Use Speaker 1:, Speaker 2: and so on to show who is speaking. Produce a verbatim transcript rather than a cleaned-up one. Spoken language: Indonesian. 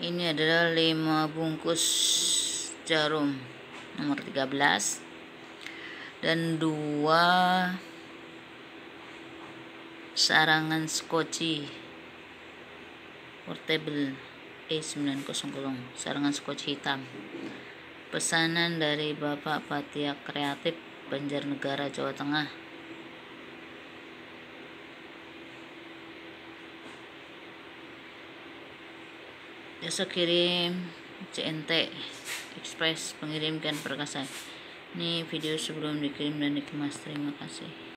Speaker 1: Ini adalah lima bungkus jarum nomor tiga belas dan dua sarangan skoci portable E sembilan nol nol, sarangan skoci hitam. Pesanan dari Bapak Patia Kreatif, Banjarnegara, Jawa Tengah. Jasa kirim C N T Express, pengirimkan perkasan. Ini video sebelum dikirim dan dikemas. Terima kasih.